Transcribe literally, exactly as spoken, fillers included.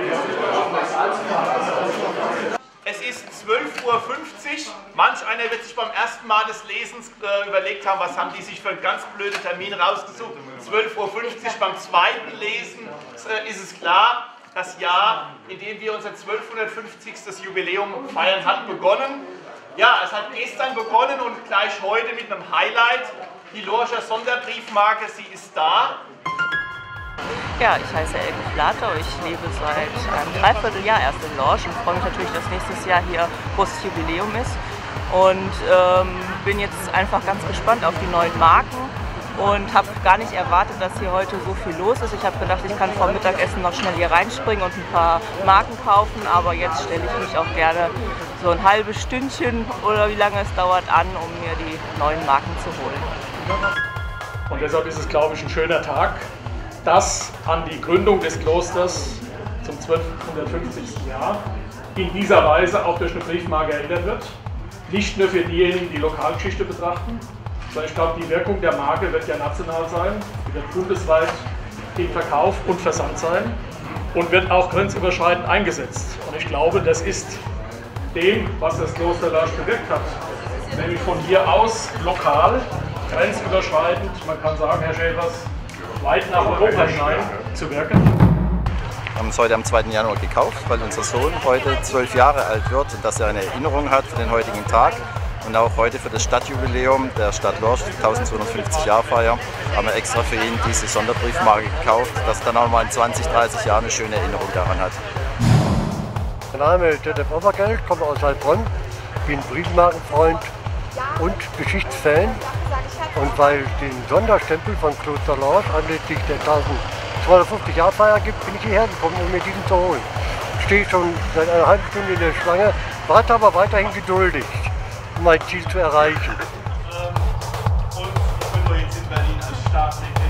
Es ist zwölf Uhr fünfzig. Manch einer wird sich beim ersten Mal des Lesens äh, überlegt haben, was haben die sich für einen ganz blöden Termin rausgesucht. zwölf Uhr fünfzig beim zweiten Lesen äh, ist es klar, das Jahr, in dem wir unser zwölfhundertfünfzigstes Jubiläum feiern, hat begonnen. Ja, es hat gestern begonnen und gleich heute mit einem Highlight. Die Lorcher Sonderbriefmarke, sie ist da. Ja, ich heiße Elke Flater, ich lebe seit einem Dreivierteljahr erst in Lorsch und freue mich natürlich, dass nächstes Jahr hier großes Jubiläum ist. Und ähm, bin jetzt einfach ganz gespannt auf die neuen Marken und habe gar nicht erwartet, dass hier heute so viel los ist. Ich habe gedacht, ich kann vor Mittagessen noch schnell hier reinspringen und ein paar Marken kaufen, aber jetzt stelle ich mich auch gerne so ein halbes Stündchen oder wie lange es dauert an, um mir die neuen Marken zu holen. Und deshalb ist es, glaube ich, ein schöner Tag, dass an die Gründung des Klosters zum zwölfhundertfünfzigsten Jahr in dieser Weise auch durch eine Briefmarke erinnert wird. Nicht nur für diejenigen, die Lokalgeschichte betrachten, sondern ich glaube, die Wirkung der Marke wird ja national sein, die wird bundesweit im Verkauf und Versand sein und wird auch grenzüberschreitend eingesetzt. Und ich glaube, das ist dem, was das Kloster Lorsch bewirkt hat, nämlich von hier aus lokal, grenzüberschreitend, man kann sagen, Herr Schäfers, weit nach Europa hinein zu wirken. Wir haben es heute am zweiten Januar gekauft, weil unser Sohn heute zwölf Jahre alt wird und dass er eine Erinnerung hat für den heutigen Tag. Und auch heute für das Stadtjubiläum der Stadt Lorsch, eintausendzweihundertfünfzig Jahr Feier, haben wir extra für ihn diese Sonderbriefmarke gekauft, dass er dann auch mal in zwanzig, dreißig Jahren eine schöne Erinnerung daran hat. Mein Name ist Detlef Offergeld, komme aus Heilbronn, bin Briefmarkenfreund und Geschichtsfan. Und weil es den Sonderstempel von Kloster Lorsch anlässlich der eintausendzweihundertfünfzig Jahr Feier gibt, bin ich hierher gekommen, um mir diesen zu holen. Ich stehe schon seit einer halben Stunde in der Schlange, warte aber weiterhin geduldig, um mein Ziel zu erreichen. Und ich bin jetzt in Berlin als Staatssekretär.